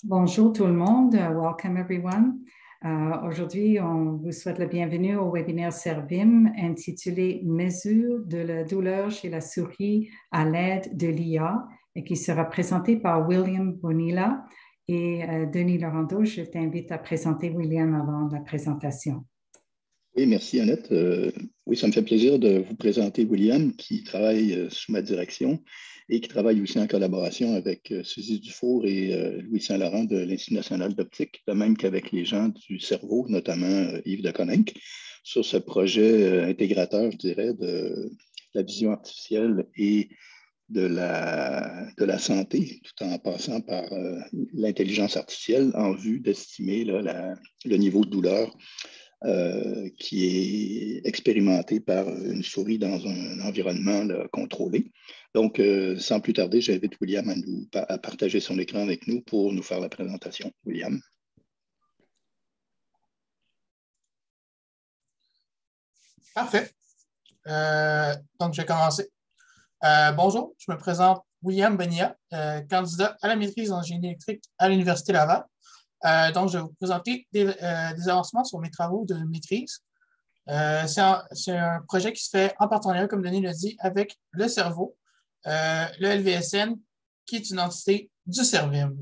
Bonjour tout le monde, welcome everyone. Aujourd'hui, on vous souhaite la bienvenue au webinaire Servim intitulé Mesures de la douleur chez la souris à l'aide de l'IA et qui sera présenté par William Bonilla et Denis Laurando. Je t'invite à présenter William avant la présentation. Oui, merci Annette. Oui, ça me fait plaisir de vous présenter William qui travaille sous ma direction et qui travaille aussi en collaboration avec Suzy Dufour et Louis Saint-Laurent de l'Institut national d'optique, de même qu'avec les gens du cerveau, notamment Yves de Coninck, sur ce projet intégrateur, je dirais, de la vision artificielle et de la santé, tout en passant par l'intelligence artificielle en vue d'estimer le niveau de douleur qui est expérimenté par une souris dans un environnement là, contrôlé. Donc, sans plus tarder, j'invite William à partager son écran avec nous pour nous faire la présentation. William. Parfait. Donc, je vais commencer. Bonjour, je me présente William Bonilla, candidat à la maîtrise en génie électrique à l'Université Laval. Donc, je vais vous présenter des avancements sur mes travaux de maîtrise. C'est un projet qui se fait en partenariat, comme Denis l'a dit, avec le cerveau, le LVSN, qui est une entité du Servim.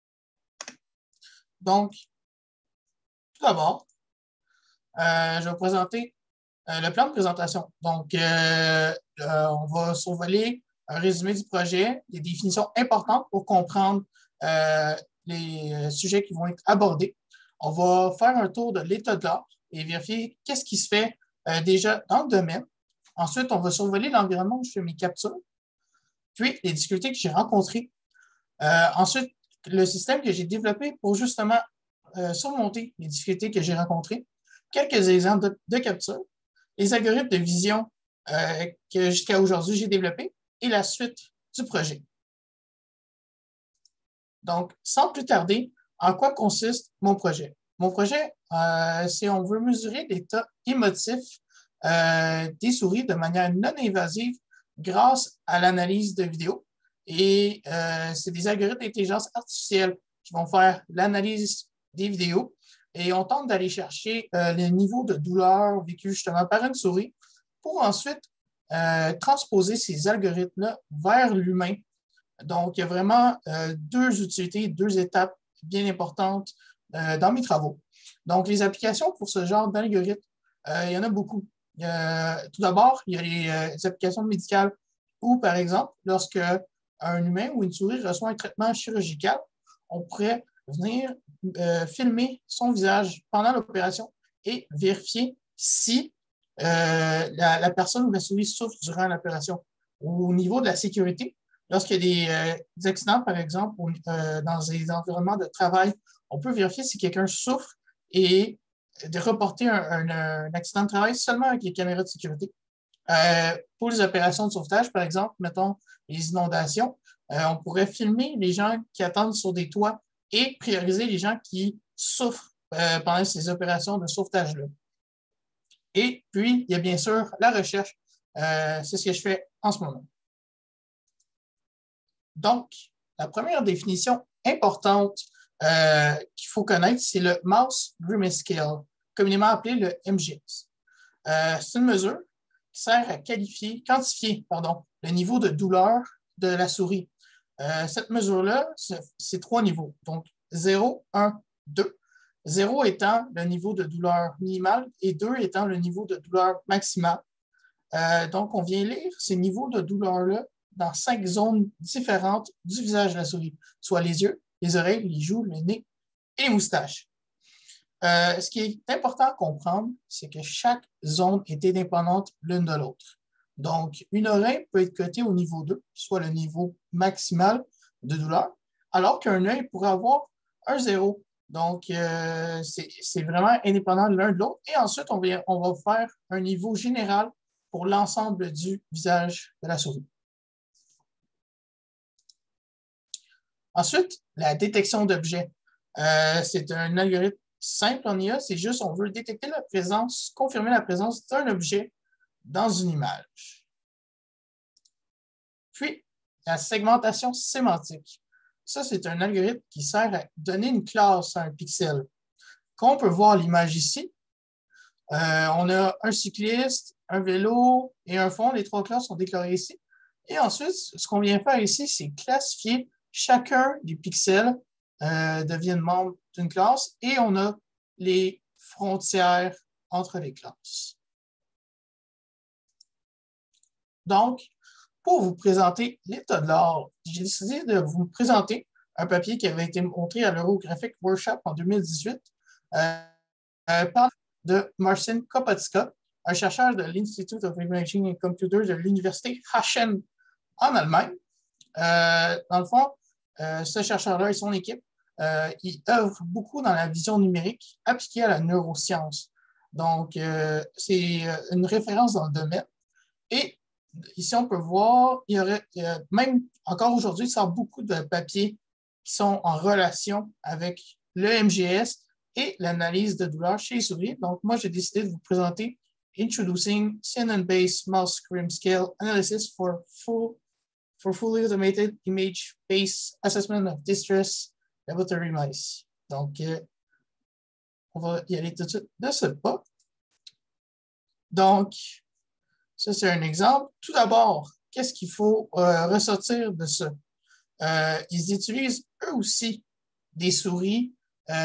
Donc, tout d'abord, je vais vous présenter le plan de présentation. Donc, on va survoler un résumé du projet, des définitions importantes pour comprendre les sujets qui vont être abordés. On va faire un tour de l'état de l'art et vérifier qu'est-ce qui se fait déjà dans le domaine. Ensuite, on va survoler l'environnement où je fais mes captures, puis les difficultés que j'ai rencontrées. Ensuite, le système que j'ai développé pour justement surmonter les difficultés que j'ai rencontrées, quelques exemples de capture, les algorithmes de vision que jusqu'à aujourd'hui j'ai développés et la suite du projet. Donc, sans plus tarder, en quoi consiste mon projet? Mon projet, c'est on veut mesurer l'état émotif des souris de manière non invasive grâce à l'analyse de vidéos. Et c'est des algorithmes d'intelligence artificielle qui vont faire l'analyse des vidéos et on tente d'aller chercher le niveau de douleur vécu justement par une souris pour ensuite transposer ces algorithmes-là vers l'humain. Donc, il y a vraiment deux utilités, deux étapes bien importantes dans mes travaux. Donc, les applications pour ce genre d'algorithme, il y en a beaucoup. Tout d'abord, il y a les applications médicales où, par exemple, lorsque un humain ou une souris reçoit un traitement chirurgical, on pourrait venir filmer son visage pendant l'opération et vérifier si la personne ou la souris souffre durant l'opération. Au niveau de la sécurité, lorsqu'il y a des accidents, par exemple, dans des environnements de travail, on peut vérifier si quelqu'un souffre et de reporter un accident de travail seulement avec les caméras de sécurité. Pour les opérations de sauvetage, par exemple, mettons les inondations, on pourrait filmer les gens qui attendent sur des toits et prioriser les gens qui souffrent pendant ces opérations de sauvetage-là. Et puis, il y a bien sûr la recherche. C'est ce que je fais en ce moment. Donc, la première définition importante qu'il faut connaître, c'est le Mouse Grimace-Scale, communément appelé le MGS. C'est une mesure qui sert à quantifier le niveau de douleur de la souris. Cette mesure-là, c'est 3 niveaux. Donc, 0, 1, 2. 0 étant le niveau de douleur minimal et 2 étant le niveau de douleur maximal. Donc, on vient lire ces niveaux de douleur-là dans 5 zones différentes du visage de la souris, soit les yeux, les oreilles, les joues, le nez et les moustaches. Ce qui est important à comprendre, c'est que chaque zone est indépendante l'une de l'autre. Donc, une oreille peut être cotée au niveau 2, soit le niveau maximal de douleur, alors qu'un œil pourrait avoir un 0. Donc, c'est vraiment indépendant l'un de l'autre. Et ensuite, on va faire un niveau général pour l'ensemble du visage de la souris. Ensuite, la détection d'objets. C'est un algorithme simple en IA, c'est juste on veut détecter la présence, confirmer la présence d'un objet dans une image. Puis, la segmentation sémantique. ça, c'est un algorithme qui sert à donner une classe à un pixel. Comme on peut voir l'image ici, on a un cycliste, un vélo et un fond. Les 3 classes sont déclarées ici. Et ensuite, ce qu'on vient faire ici, c'est classifier chacun des pixels deviennent membres d'une classe et on a les frontières entre les classes. Donc, pour vous présenter l'état de l'art, j'ai décidé de vous présenter un papier qui avait été montré à l'Eurographic Workshop en 2018 par de Marcin Kopacka, un chercheur de l'Institute of Imaging and Computer de l'Université Aachen en Allemagne. Dans le fond, ce chercheur-là et son équipe, ils œuvrent beaucoup dans la vision numérique appliquée à la neuroscience. Donc, c'est une référence dans le domaine. Et ici, on peut voir, il y aurait, même encore aujourd'hui, il sort beaucoup de papiers qui sont en relation avec le MGS et l'analyse de douleur chez les souris. Donc, moi, j'ai décidé de vous présenter Introducing CNN-based Mouse Scream Scale Analysis for fully automated image-based assessment of distress laboratory mice. Donc, on va y aller tout de suite de ce pas. Donc, ça, c'est un exemple. Tout d'abord, qu'est-ce qu'il faut ressortir de ça? Ils utilisent eux aussi des souris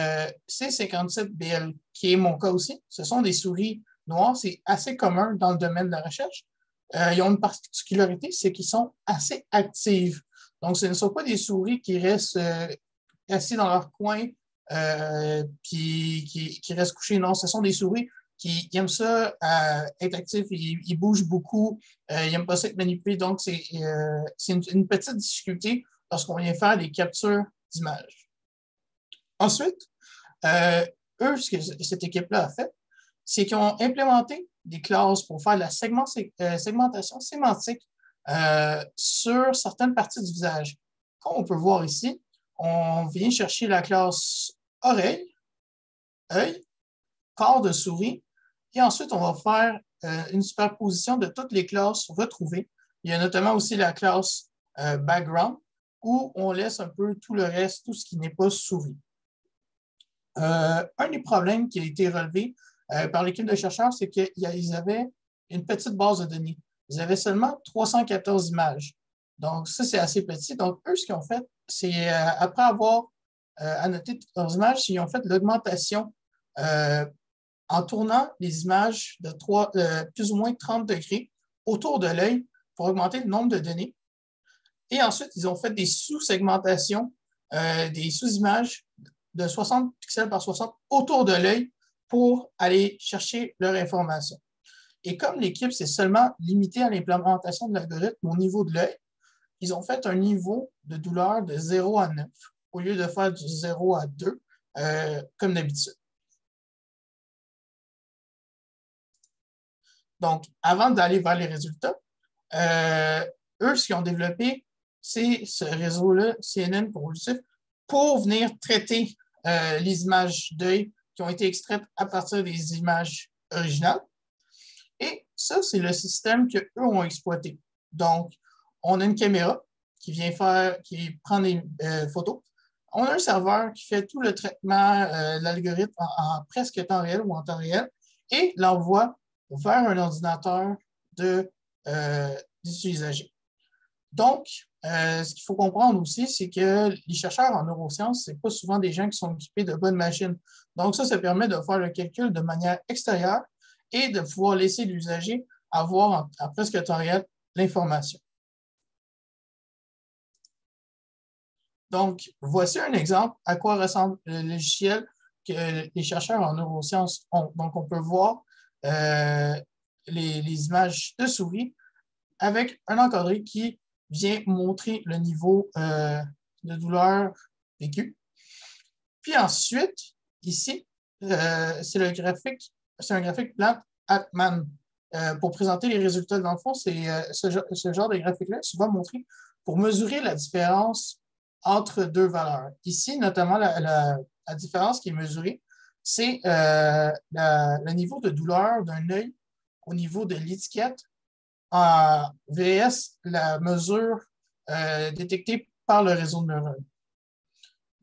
C57BL, qui est mon cas aussi. Ce sont des souris noires. C'est assez commun dans le domaine de la recherche. Ils ont une particularité, c'est qu'ils sont assez actives. Donc, ce ne sont pas des souris qui restent assis dans leur coin puis qui restent couchés. Non, ce sont des souris qui aiment ça être actifs, ils bougent beaucoup, ils n'aiment pas ça être manipulés. Donc, c'est une petite difficulté lorsqu'on vient faire des captures d'images. Ensuite, eux, ce que cette équipe-là a fait, c'est qu'ils ont implémenté des classes pour faire de la segmentation sémantique sur certaines parties du visage. Comme on peut voir ici, on vient chercher la classe oreille, œil, corps de souris, et ensuite, on va faire une superposition de toutes les classes retrouvées. Il y a notamment aussi la classe background, où on laisse un peu tout le reste, tout ce qui n'est pas souris. Un des problèmes qui a été relevé par l'équipe de chercheurs, c'est qu'ils avaient une petite base de données. Ils avaient seulement 314 images. Donc, ça, c'est assez petit. Donc, eux, ce qu'ils ont fait, c'est après avoir annoté toutes leurs images, ils ont fait l'augmentation en tournant les images de plus ou moins 30 degrés autour de l'œil pour augmenter le nombre de données. Et ensuite, ils ont fait des sous-segmentations, des sous-images de 60 pixels par 60 autour de l'œil pour aller chercher leur information. Et comme l'équipe s'est seulement limitée à l'implémentation de l'algorithme au niveau de l'œil, ils ont fait un niveau de douleur de 0 à 9 au lieu de faire du 0 à 2 comme d'habitude. Donc, avant d'aller vers les résultats, eux, ce qu'ils ont développé, c'est ce réseau-là, CNN pour venir traiter les images d'œil qui ont été extraites à partir des images originales. Et ça, c'est le système qu'eux ont exploité. Donc, on a une caméra qui prend des photos. On a un serveur qui fait tout le traitement de l'algorithme en presque temps réel ou en temps réel et l'envoie vers un ordinateur des usagers. Donc, ce qu'il faut comprendre aussi, c'est que les chercheurs en neurosciences, ce n'est pas souvent des gens qui sont équipés de bonnes machines. Donc, ça permet de faire le calcul de manière extérieure et de pouvoir laisser l'usager avoir en presque temps réel l'information. Donc, voici un exemple à quoi ressemble le logiciel que les chercheurs en neurosciences ont. Donc, on peut voir les images de souris avec un encadré qui vient montrer le niveau de douleur vécue. Puis ensuite, ici, c'est un graphique Blatt-Altman. Pour présenter les résultats, dans le fond, c'est ce genre de graphique-là, souvent montré pour mesurer la différence entre deux valeurs. Ici, notamment, la différence qui est mesurée, c'est le niveau de douleur d'un œil au niveau de l'étiquette en VS, la mesure détectée par le réseau de neurones.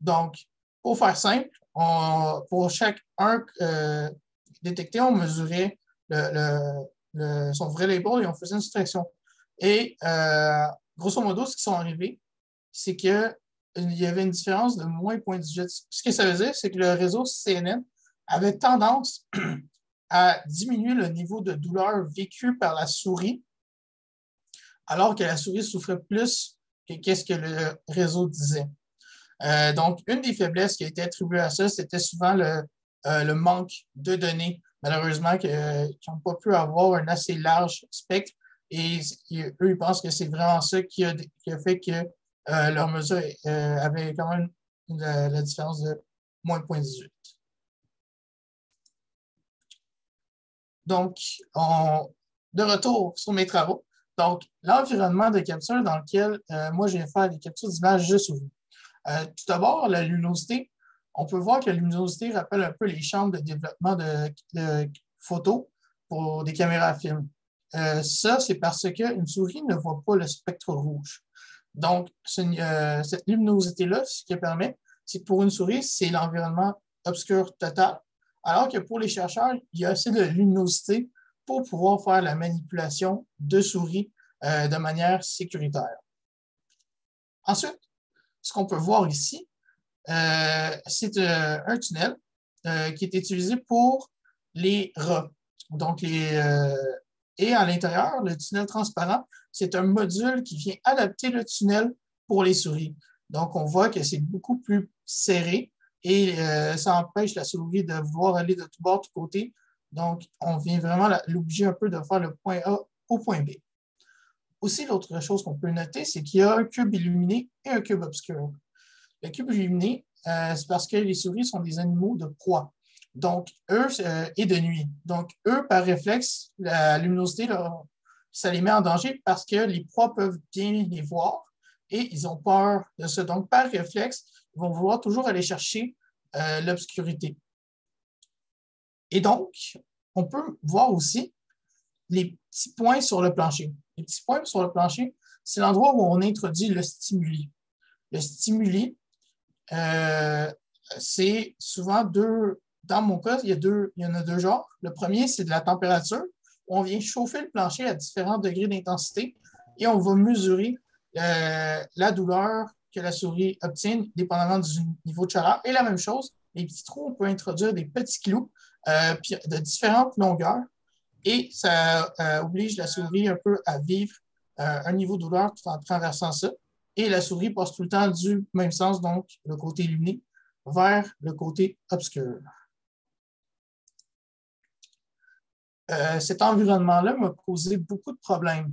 Donc, pour faire simple, pour chaque 1 détecté, on mesurait son vrai label et on faisait une soustraction. Et grosso modo, ce qui sont arrivés, c'est qu'il y avait une différence de moins 0,18. Ce que ça veut dire, c'est que le réseau CNN avait tendance à diminuer le niveau de douleur vécu par la souris, alors que la souris souffrait plus que qu'est-ce que le réseau disait. Donc, une des faiblesses qui a été attribuée à ça, c'était souvent le manque de données, malheureusement, qui n'ont pas pu avoir un assez large spectre. Et eux, ils pensent que c'est vraiment ça qui a fait que leur mesure avait quand même la différence de moins 0,18. Donc, de retour sur mes travaux. Donc, l'environnement de capture dans lequel moi, je viens faire des captures d'images de souris. Tout d'abord, la luminosité. On peut voir que la luminosité rappelle un peu les chambres de développement de photos pour des caméras à film. Ça, c'est parce qu'une souris ne voit pas le spectre rouge. Donc, cette luminosité-là, ce qui permet, c'est que pour une souris, c'est l'environnement obscur total, alors que pour les chercheurs, il y a assez de luminosité pour pouvoir faire la manipulation de souris de manière sécuritaire. Ensuite, ce qu'on peut voir ici, c'est un tunnel qui est utilisé pour les rats. Donc, et à l'intérieur, le tunnel transparent, c'est un module qui vient adapter le tunnel pour les souris. Donc, on voit que c'est beaucoup plus serré et ça empêche la souris de vouloir aller de tout bord, de tout côté. Donc, on vient vraiment l'obliger un peu de faire le point A au point B. Aussi, l'autre chose qu'on peut noter, c'est qu'il y a un cube illuminé et un cube obscur. Le cube illuminé, c'est parce que les souris sont des animaux de proie. Donc, eux, et de nuit. Donc, eux, par réflexe, la luminosité, ça les met en danger parce que les proies peuvent bien les voir et ils ont peur de ça. Donc, par réflexe, ils vont vouloir toujours aller chercher l'obscurité. Et donc, on peut voir aussi les petits points sur le plancher. Les petits points sur le plancher, c'est l'endroit où on introduit le stimuli. Le stimuli, c'est souvent dans mon cas, il y en a deux genres. Le premier, c'est de la température. On vient chauffer le plancher à différents degrés d'intensité et on va mesurer la douleur que la souris obtient dépendamment du niveau de chaleur. Et la même chose, les petits trous, on peut introduire des petits clous de différentes longueurs et ça oblige la souris un peu à vivre un niveau de douleur tout en traversant ça. Et la souris passe tout le temps du même sens, donc le côté illuminé, vers le côté obscur. Cet environnement-là m'a causé beaucoup de problèmes.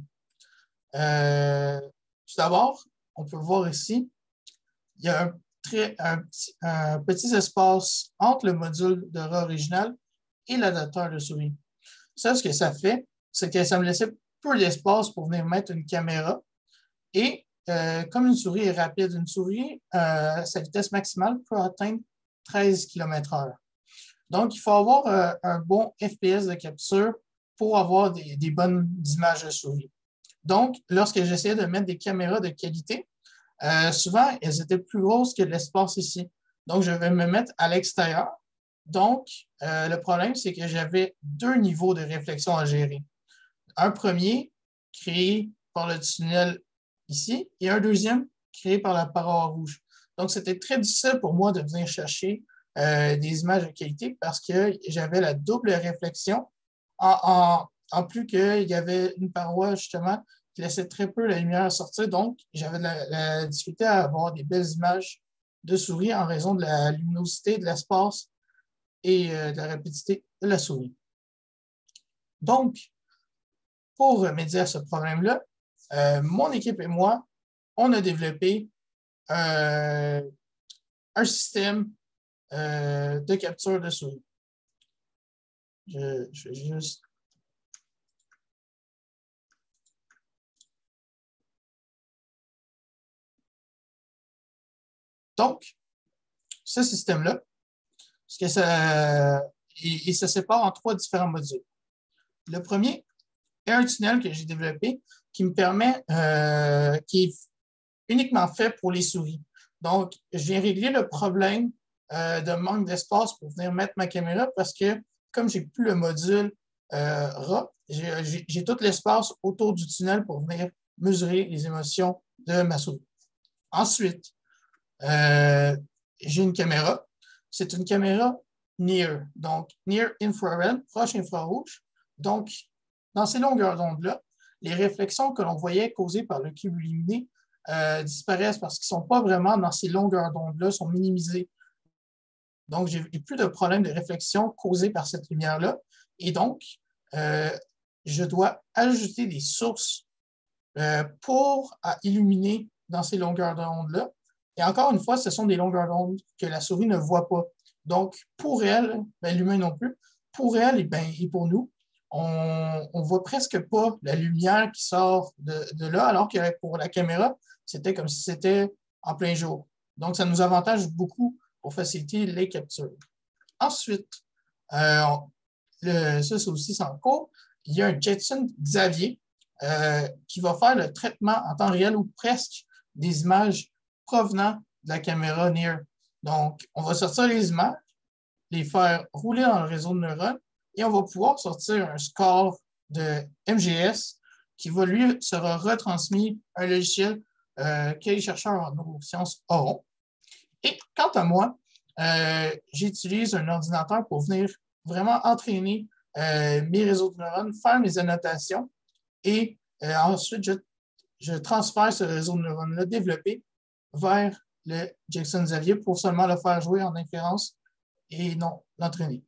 Tout d'abord, on peut voir ici, il y a un petit espace entre le module de rat original et l'adapteur de souris. Ça, ce que ça fait, c'est que ça me laissait peu d'espace pour venir mettre une caméra. Et comme une souris est rapide, une souris, sa vitesse maximale peut atteindre 13 km/h. Donc, il faut avoir un bon FPS de capture pour avoir des bonnes images de souris. Donc, lorsque j'essayais de mettre des caméras de qualité, souvent, elles étaient plus grosses que l'espace ici. Donc, je vais me mettre à l'extérieur. Donc, le problème, c'est que j'avais deux niveaux de réflexion à gérer. Un premier, créé par le tunnel ici, et un deuxième, créé par la paroi rouge. Donc, c'était très difficile pour moi de venir chercher des images de qualité parce que j'avais la double réflexion, en plus qu'il y avait une paroi, justement, qui laissait très peu la lumière sortir. Donc, j'avais la difficulté à avoir des belles images de souris en raison de la luminosité de l'espace et de la rapidité de la souris. Donc, pour remédier à ce problème-là, mon équipe et moi, on a développé un système de capture de souris. Je vais juste... Donc, ce système-là, il se sépare en trois différents modules. Le premier est un tunnel que j'ai développé qui me permet, qui est uniquement fait pour les souris. Donc, je viens régler le problème de manque d'espace pour venir mettre ma caméra parce que comme je n'ai plus le module RAW, j'ai tout l'espace autour du tunnel pour venir mesurer les émotions de ma souris. Ensuite, j'ai une caméra. C'est une caméra Near, donc Near Infrared, proche infrarouge. Donc, dans ces longueurs d'onde-là, les réflexions que l'on voyait causées par le cube lumineux disparaissent parce qu'ils ne sont pas vraiment dans ces longueurs d'onde-là, sont minimisées. Donc, j'ai plus de problème de réflexion causée par cette lumière-là. Et donc, je dois ajouter des sources pour illuminer dans ces longueurs d'onde-là. Et encore une fois, ce sont des longueurs d'onde que la souris ne voit pas. Donc, pour elle, l'humain non plus, pour elle et pour nous, on ne voit presque pas la lumière qui sort de là, alors que pour la caméra, c'était comme si c'était en plein jour. Donc, ça nous avantage beaucoup pour faciliter les captures. Ensuite, ça c'est aussi sans cours, il y a un Jetson Xavier qui va faire le traitement en temps réel ou presque des images provenant de la caméra Near. Donc, on va sortir les images, les faire rouler dans le réseau de neurones et on va pouvoir sortir un score de MGS qui va lui sera retransmis à un logiciel que les chercheurs en neurosciences auront. Et quant à moi, j'utilise un ordinateur pour venir vraiment entraîner mes réseaux de neurones, faire mes annotations et ensuite, je transfère ce réseau de neurones-là développé vers le Jetson Xavier pour seulement le faire jouer en inférence et non l'entraîner.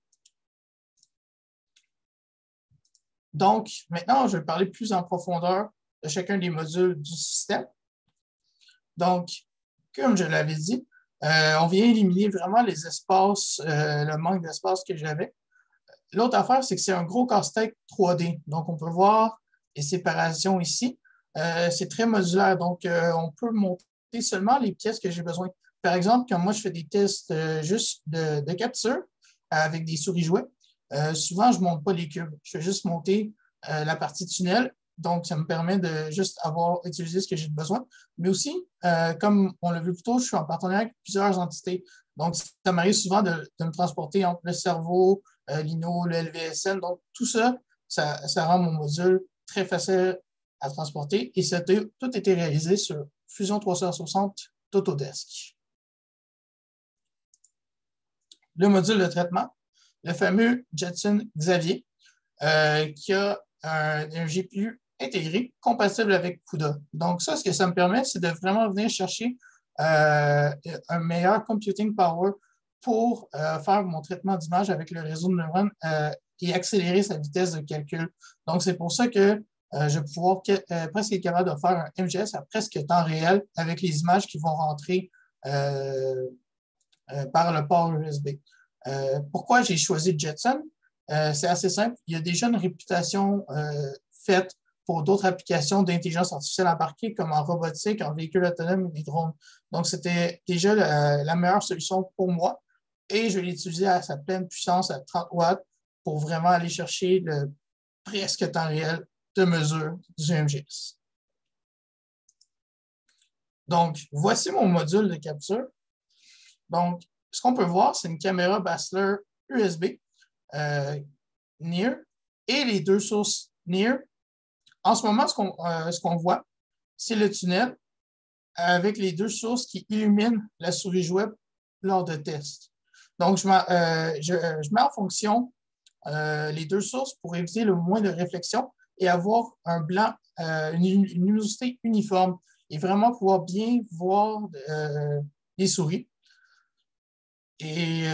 Donc, maintenant, je vais parler plus en profondeur de chacun des modules du système. Donc, comme je l'avais dit, on vient éliminer vraiment les espaces, le manque d'espace que j'avais. L'autre affaire, c'est que c'est un gros casse-tête 3D. Donc, on peut voir les séparations ici. C'est très modulaire, donc on peut monter seulement les pièces que j'ai besoin. Par exemple, quand moi je fais des tests juste de capture avec des souris jouets, souvent je ne monte pas les cubes. Je vais juste monter la partie tunnel. Donc, ça me permet de juste utiliser ce que j'ai besoin. Mais aussi, comme on l'a vu plus tôt, je suis en partenariat avec plusieurs entités. Donc, ça m'arrive souvent de me transporter entre le cerveau, l'INO, le LVSN. Donc, tout ça, ça rend mon module très facile à transporter et ça a tout été réalisé sur Fusion 360 d'Autodesk. Le module de traitement, le fameux Jetson Xavier, qui a un GPU intégré compatible avec CUDA. Donc ça, ce que ça me permet, c'est de vraiment venir chercher un meilleur computing power pour faire mon traitement d'image avec le réseau de neurones et accélérer sa vitesse de calcul. Donc c'est pour ça que je vais pouvoir presque être capable de faire un MGS à presque temps réel avec les images qui vont rentrer par le port USB. Pourquoi j'ai choisi Jetson? C'est assez simple. Il y a déjà une réputation faite pour d'autres applications d'intelligence artificielle embarquée, comme en robotique, en véhicule autonome et des drones. Donc, c'était déjà la meilleure solution pour moi. Et je l'ai utilisé à sa pleine puissance, à 30 watts, pour vraiment aller chercher le presque temps réel de mesure du MGS. Donc, voici mon module de capture. Donc, ce qu'on peut voir, c'est une caméra Basler USB Near et les deux sources Near. En ce moment, ce qu'on voit, c'est le tunnel avec les deux sources qui illuminent la souris jouet lors de tests. Donc, je mets en fonction les deux sources pour éviter le moins de réflexion et avoir un blanc, une luminosité uniforme et vraiment pouvoir bien voir les souris. Et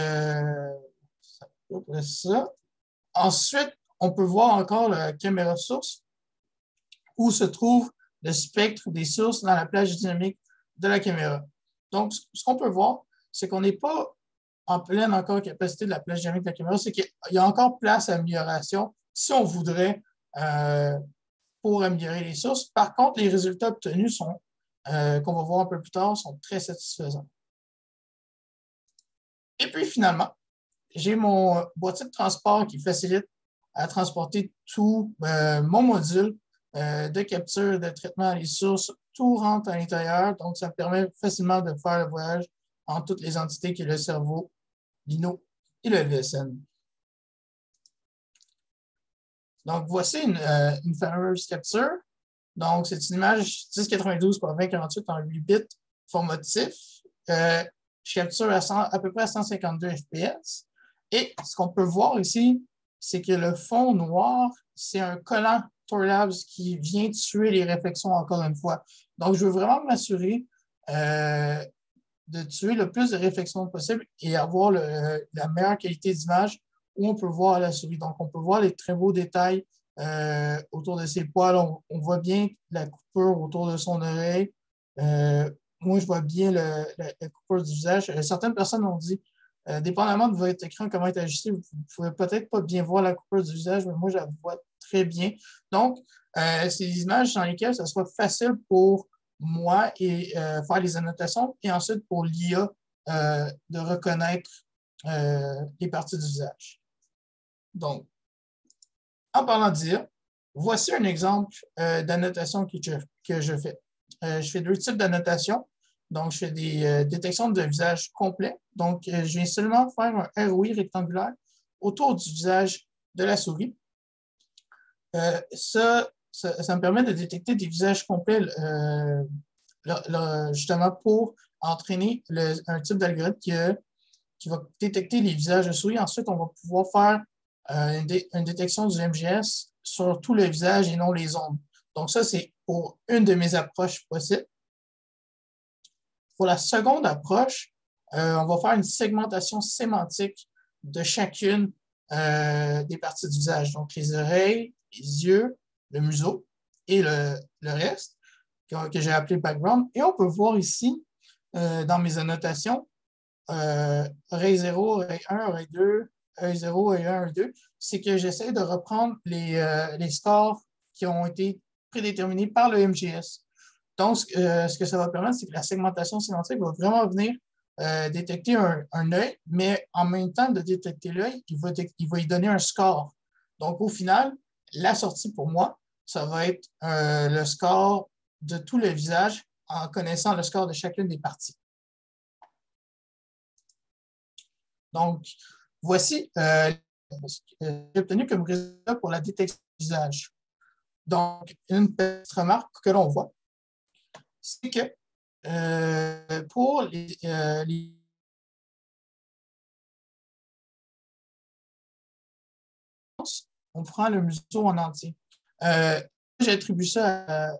ça. Ensuite, on peut voir encore la caméra source où se trouve le spectre des sources dans la plage dynamique de la caméra. Donc, ce qu'on peut voir, c'est qu'on n'est pas en pleine encore capacité de la plage dynamique de la caméra, c'est qu'il y a encore place à amélioration si on voudrait pour améliorer les sources. Par contre, les résultats obtenus sont, qu'on va voir un peu plus tard, sont très satisfaisants. Et puis finalement, j'ai mon boîtier de transport qui facilite à transporter tout mon module de capture, de traitement des sources tout rentre à l'intérieur. Donc, ça me permet facilement de faire le voyage entre toutes les entités qui est le cerveau, l'INO et le LVSN. Donc, voici une fameuse capture. Donc, c'est une image 1092 par 2048 en 8 bits formatif. Je capture à peu près à 152 FPS. Et ce qu'on peut voir ici, c'est que le fond noir, c'est un collant Torlabs qui vient tuer les réflexions encore une fois. Donc, je veux vraiment m'assurer de tuer le plus de réflexions possible et avoir la meilleure qualité d'image où on peut voir la souris. Donc, on peut voir les très beaux détails autour de ses poils. On voit bien la coupure autour de son oreille. Moi, je vois bien la coupure du visage. Certaines personnes ont dit, dépendamment de votre écran, comment est ajusté, vous ne pouvez peut-être pas bien voir la coupure du visage, mais moi, je la vois très bien. Donc, c'est des images dans lesquelles ça sera facile pour moi et faire les annotations et ensuite pour l'IA de reconnaître les parties du visage. Donc, en parlant d'IA, voici un exemple d'annotation que je fais. Je fais deux types d'annotation. Donc, je fais des détections de visage complet. Donc, je viens seulement faire un ROI rectangulaire autour du visage de la souris. Ça me permet de détecter des visages complets justement pour entraîner un type d'algorithme qui va détecter les visages de souris. Ensuite, on va pouvoir faire une détection du MGS sur tout le visage et non les zones. Donc, ça, c'est pour une de mes approches possibles. Pour la seconde approche, on va faire une segmentation sémantique de chacune des parties du visage. Donc, les oreilles, les yeux, le museau et le reste que j'ai appelé background. Et on peut voir ici, dans mes annotations, oreille 0, oreille 1, oreille 2, oreille 0, oreille 1, oreille 2, c'est que j'essaie de reprendre les scores qui ont été prédéterminés par le MGS. Donc, ce que ça va permettre, c'est que la segmentation sémantique va vraiment venir détecter un œil, mais en même temps de détecter l'œil, il va y donner un score. Donc, au final, la sortie pour moi, ça va être le score de tout le visage en connaissant le score de chacune des parties. Donc, voici ce que j'ai obtenu comme résultat pour la détection du visage. Donc, une petite remarque que l'on voit, c'est que pour on prend le museau en entier. J'attribue ça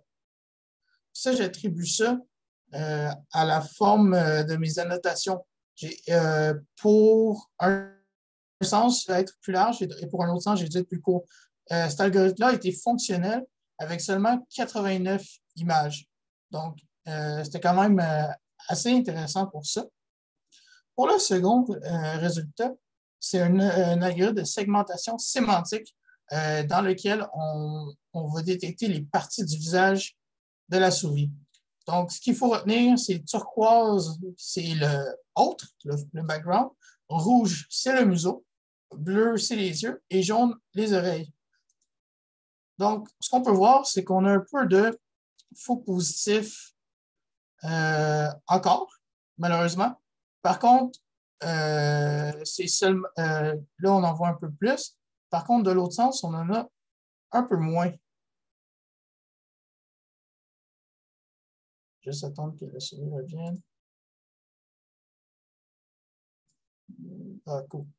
à la forme de mes annotations. Pour un sens, ça va être plus large et pour un autre sens, j'ai dû être plus court. Cet algorithme-là a été fonctionnel avec seulement 89 images. Donc, c'était quand même assez intéressant pour ça. Pour le second résultat, c'est un algorithme de segmentation sémantique dans lequel on va détecter les parties du visage de la souris. Donc, ce qu'il faut retenir, c'est turquoise, c'est le autre, le background. Rouge, c'est le museau. Bleu, c'est les yeux. Et jaune, les oreilles. Donc, ce qu'on peut voir, c'est qu'on a un peu de faux positifs encore, malheureusement. Par contre, c'est seulement, là, on en voit un peu plus. Par contre, de l'autre sens, on en a un peu moins. Juste attendre que la souris revienne. Ah, cool.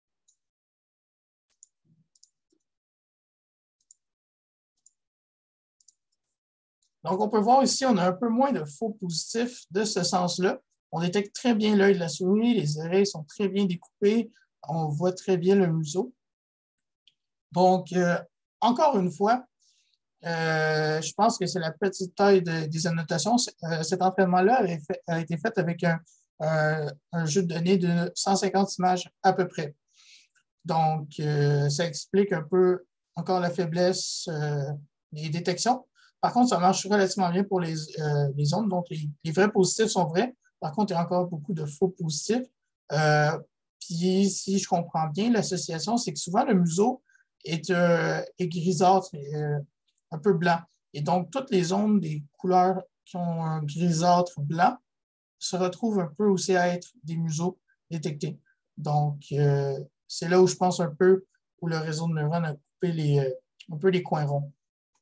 Donc, on peut voir ici, on a un peu moins de faux positifs de ce sens-là. On détecte très bien l'œil de la souris, les oreilles sont très bien découpées, on voit très bien le museau. Donc, encore une fois, je pense que c'est la petite taille des annotations. Cet entraînement-là a été fait avec un jeu de données de 150 images à peu près. Donc, ça explique un peu encore la faiblesse des détections. Par contre, ça marche relativement bien pour les ondes. Donc, les vrais positifs sont vrais. Par contre, il y a encore beaucoup de faux positifs. Puis, si je comprends bien, l'association, c'est que souvent, le museau est grisâtre, un peu blanc. Et donc, toutes les ondes des couleurs qui ont un grisâtre blanc se retrouvent un peu aussi à être des museaux détectés. Donc, c'est là où je pense un peu où le réseau de neurones a coupé un peu les coins ronds.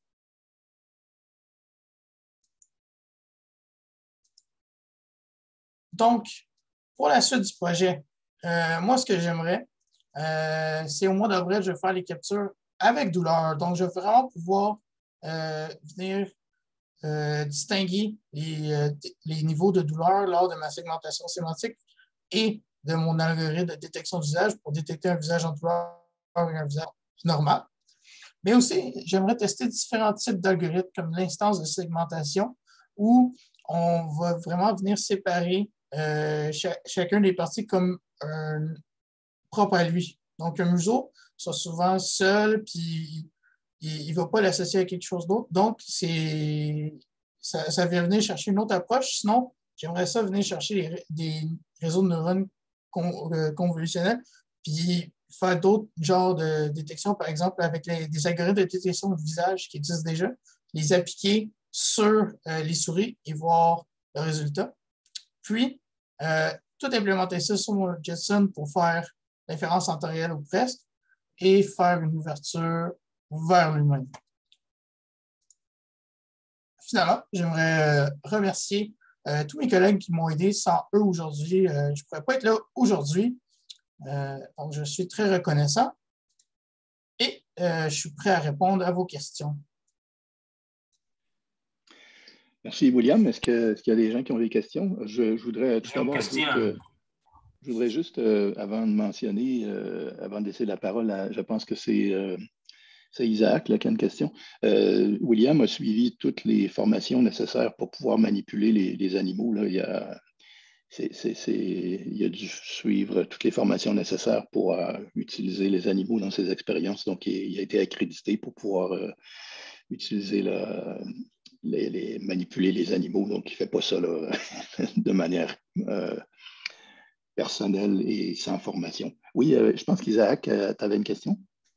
Donc, pour la suite du projet, moi, ce que j'aimerais, c'est au mois d'avril, je vais faire les captures avec douleur. Donc, je vais vraiment pouvoir venir distinguer les niveaux de douleur lors de ma segmentation sémantique et de mon algorithme de détection du visage pour détecter un visage en douleur et un visage normal. Mais aussi, j'aimerais tester différents types d'algorithmes comme l'instance de segmentation où on va vraiment venir séparer chacun des parties comme propre à lui. Donc, un museau sera souvent seul, puis il ne va pas l'associer à quelque chose d'autre. Donc, ça vient venir chercher une autre approche. Sinon, j'aimerais ça venir chercher des réseaux de neurones convolutionnels, puis faire d'autres genres de détection, par exemple, avec des algorithmes de détection de visage qui existent déjà, les appliquer sur les souris et voir le résultat. Puis, tout implémenter ça sur mon Jetson pour faire l'inférence en temps réel ou presque et faire une ouverture vers l'humain. Finalement, j'aimerais remercier tous mes collègues qui m'ont aidé. Sans eux aujourd'hui, je ne pourrais pas être là aujourd'hui. Donc, je suis très reconnaissant et je suis prêt à répondre à vos questions. Merci, William. Est-ce qu'il y a des gens qui ont des questions? Je voudrais tout d'abord je voudrais juste, avant de mentionner, avant de laisser la parole, je pense que c'est Isaac là, qui a une question. William a suivi toutes les formations nécessaires pour pouvoir manipuler les animaux. Là. Il a dû suivre toutes les formations nécessaires pour utiliser les animaux dans ses expériences. Donc, il a été accrédité pour pouvoir utiliser manipuler les animaux. Donc, il ne fait pas ça là, de manière personnelle et sans formation. Oui, je pense qu'Isaac, tu avais une question?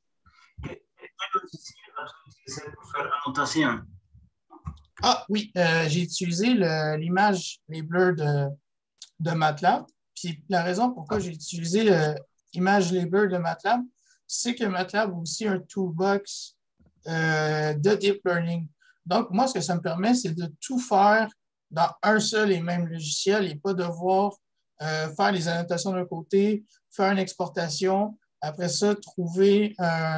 Ah oui, j'ai utilisé l'image, les blurs de MATLAB. Puis la raison pourquoi j'ai utilisé l'image, les blurs de MATLAB, c'est que MATLAB a aussi un toolbox de deep learning. Donc, moi, ce que ça me permet, c'est de tout faire dans un seul et même logiciel et pas devoir faire les annotations d'un côté, faire une exportation, après ça, trouver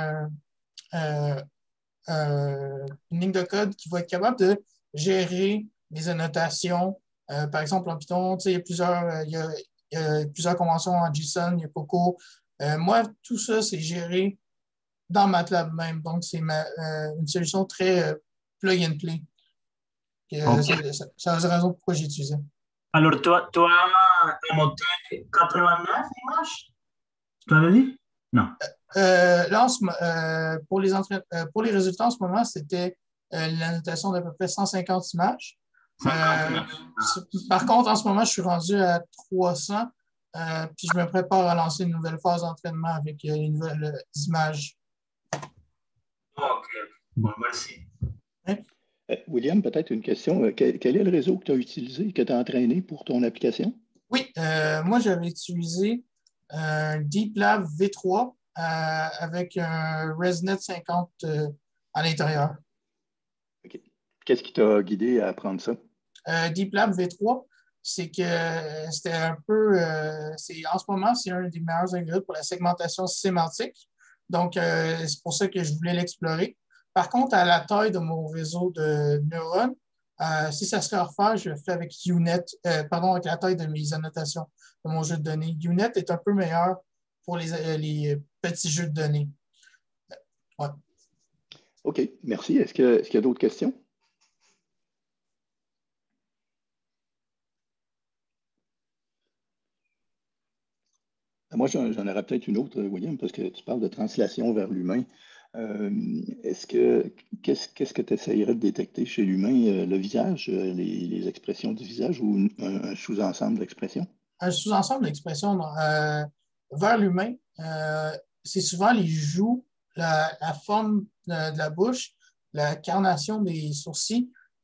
une ligne de code qui va être capable de gérer les annotations. Par exemple, en Python, il y a plusieurs conventions en JSON, il y a Coco. Moi, tout ça, c'est géré dans MATLAB même. Donc, c'est une solution très plug and play. Okay. C'est la raison pourquoi j'ai utilisé. Alors, tu as monté 89 images? Tu avais dit? Non. Là, pour les résultats en ce moment, c'était l'annotation d'à peu près 150 images. Par contre, en ce moment, je suis rendu à 300, puis je me prépare à lancer une nouvelle phase d'entraînement avec les nouvelles images. OK. Bon, merci. Oui? William, peut-être une question. Quel est le réseau que tu as utilisé, que tu as entraîné pour ton application? Oui, moi, j'avais utilisé un DeepLab V3 avec un ResNet 50 à l'intérieur. Okay. Qu'est-ce qui t'a guidé à apprendre ça? DeepLab V3, c'est que c'était un peu... en ce moment, c'est un des meilleurs algorithmes pour la segmentation sémantique. Donc, c'est pour ça que je voulais l'explorer. Par contre, à la taille de mon réseau de neurones, si ça serait à refaire, je le ferais avec UNet, avec la taille de mes annotations de mon jeu de données. UNet est un peu meilleur pour les petits jeux de données. Ouais. OK, merci. Est-ce qu'il y a d'autres questions? Moi, j'en aurais peut-être une autre, William, parce que tu parles de translation vers l'humain. Qu'est-ce que tu essayerais de détecter chez l'humain? Le visage, les expressions du visage ou un sous-ensemble d'expressions? Un sous-ensemble d'expressions vers l'humain, c'est souvent les joues, la forme de la bouche, la carnation des sourcils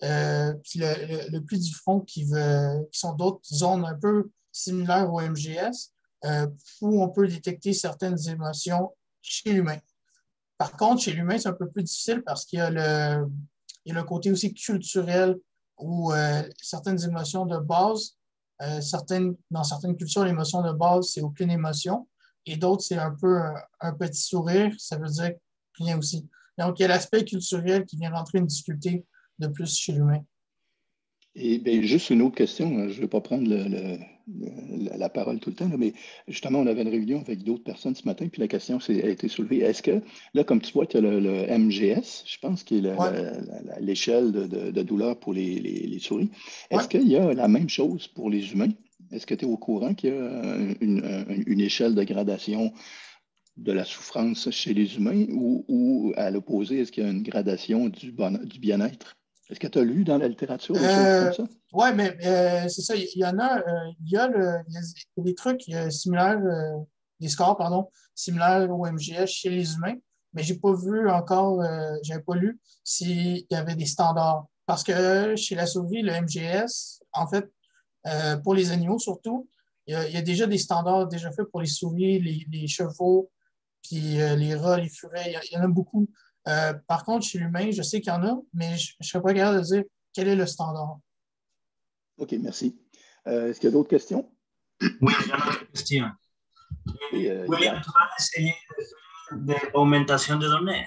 puis le pli du front qui sont d'autres zones un peu similaires au MGS, où on peut détecter certaines émotions chez l'humain. Par contre, chez l'humain, c'est un peu plus difficile parce qu'il y a le côté aussi culturel où certaines émotions de base, dans certaines cultures, l'émotion de base, c'est aucune émotion. Et d'autres, c'est un peu un petit sourire, ça veut dire rien aussi. Donc, il y a l'aspect culturel qui vient rentrer une difficulté de plus chez l'humain. Et bien, juste une autre question, je ne veux pas prendre la parole tout le temps, là, mais justement, on avait une réunion avec d'autres personnes ce matin, puis la question a été soulevée. Est-ce que, là, comme tu vois, tu as le MGS, je pense, qui est Ouais. l'échelle de douleur pour les souris. Est-ce Ouais. qu'il y a la même chose pour les humains? Est-ce que tu es au courant qu'il y a une échelle de gradation de la souffrance chez les humains ou à l'opposé, est-ce qu'il y a une gradation du bien-être? Est-ce que tu as lu dans la littérature des choses comme ça? Oui, mais c'est ça. Il y en a, il y a des trucs similaires, des scores, pardon, similaires au MGS chez les humains, mais j'ai pas vu encore, j'avais pas lu s'il y avait des standards. Parce que chez la souris, le MGS, en fait, pour les animaux surtout, il y a déjà des standards déjà faits pour les souris, les chevaux, puis les rats, les furets, il y en a beaucoup. Par contre, chez l'humain, je sais qu'il y en a, mais je ne serais pas capable de dire quel est le standard. OK, merci. Est-ce qu'il y a d'autres questions? Oui, j'ai une autre question. Oui, William, tu vas essayer de l'augmentation de données?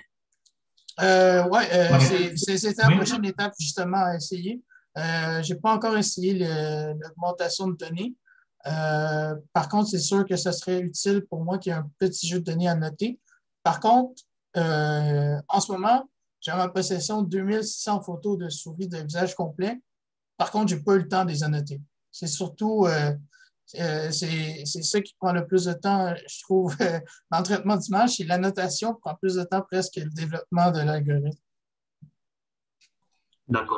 C'était la prochaine étape justement à essayer. Je n'ai pas encore essayé l'augmentation de données. Par contre, c'est sûr que ce serait utile pour moi qu'il y ait un petit jeu de données à noter. Par contre, en ce moment, j'ai en ma possession 2600 photos de souris de visage complet. Par contre, je n'ai pas eu le temps de les annoter. C'est surtout c'est ça qui prend le plus de temps, je trouve, dans le traitement d'image. C'est l'annotation prend plus de temps presque que le développement de l'algorithme. D'accord.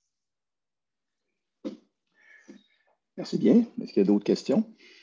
Merci bien. Est-ce qu'il y a d'autres questions?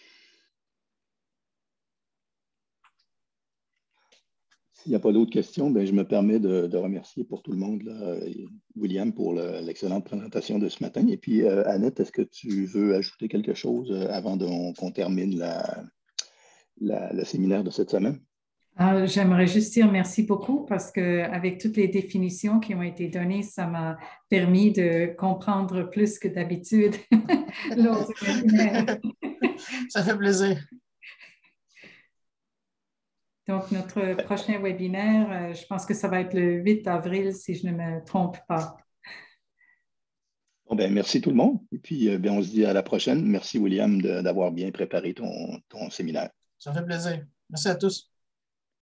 S'il n'y a pas d'autres questions, bien, je me permets de remercier pour tout le monde, là, William, pour l'excellente présentation de ce matin. Et puis, Annette, est-ce que tu veux ajouter quelque chose avant qu'on termine le séminaire de cette semaine? J'aimerais juste dire merci beaucoup parce qu'avec toutes les définitions qui ont été données, ça m'a permis de comprendre plus que d'habitude lors du webinaire. Ça fait plaisir. Donc, notre prochain webinaire, je pense que ça va être le 8 avril, si je ne me trompe pas. Bon, ben, merci tout le monde. Et puis, ben, on se dit à la prochaine. Merci, William, d'avoir bien préparé ton séminaire. Ça fait plaisir. Merci à tous.